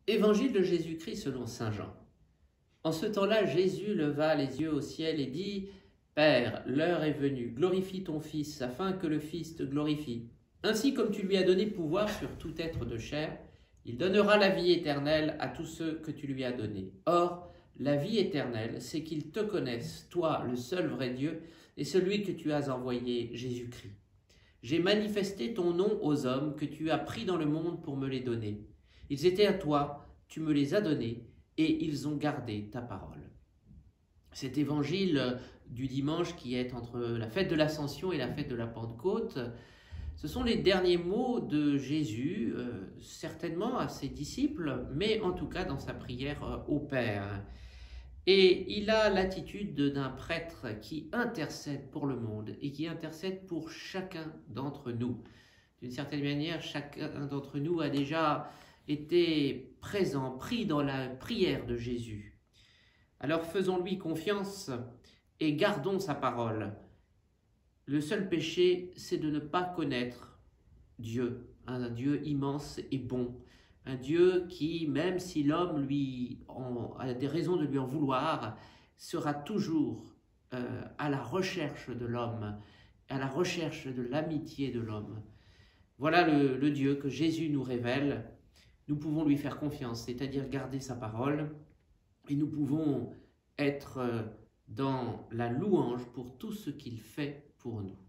Évangile de Jésus-Christ selon saint Jean. En ce temps-là, Jésus leva les yeux au ciel et dit : « Père, l'heure est venue, glorifie ton Fils, afin que le Fils te glorifie. Ainsi comme tu lui as donné pouvoir sur tout être de chair, il donnera la vie éternelle à tous ceux que tu lui as donnés. Or, la vie éternelle, c'est qu'ils te connaissent, toi, le seul vrai Dieu, et celui que tu as envoyé, Jésus-Christ. J'ai manifesté ton nom aux hommes que tu as pris dans le monde pour me les donner. Ils étaient à toi, tu me les as donnés, et ils ont gardé ta parole. » Cet évangile du dimanche qui est entre la fête de l'Ascension et la fête de la Pentecôte, ce sont les derniers mots de Jésus, certainement à ses disciples, mais en tout cas dans sa prière au Père. Et il a l'attitude d'un prêtre qui intercède pour le monde et qui intercède pour chacun d'entre nous. D'une certaine manière, chacun d'entre nous a déjà été présent, pris dans la prière de Jésus. Alors faisons-lui confiance et gardons sa parole. Le seul péché, c'est de ne pas connaître Dieu, un Dieu immense et bon, un Dieu qui, même si l'homme a des raisons de lui en vouloir, sera toujours à la recherche de l'homme, à la recherche de l'amitié de l'homme. Voilà le Dieu que Jésus nous révèle. Nous pouvons lui faire confiance, c'est-à-dire garder sa parole, et nous pouvons être dans la louange pour tout ce qu'il fait pour nous.